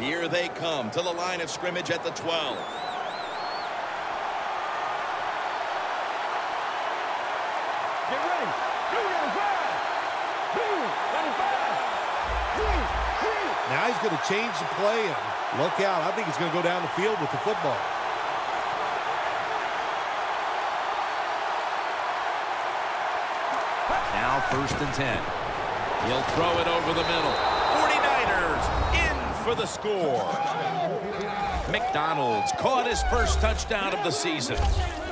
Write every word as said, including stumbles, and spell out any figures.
Here they come to the line of scrimmage at the twelve. Get ready. Now he's going to change the play, and look out. I think he's going to go down the field with the football. Now first and ten. He'll throw it over the middle. forty-niners in for the score. McDonald's caught his first touchdown of the season.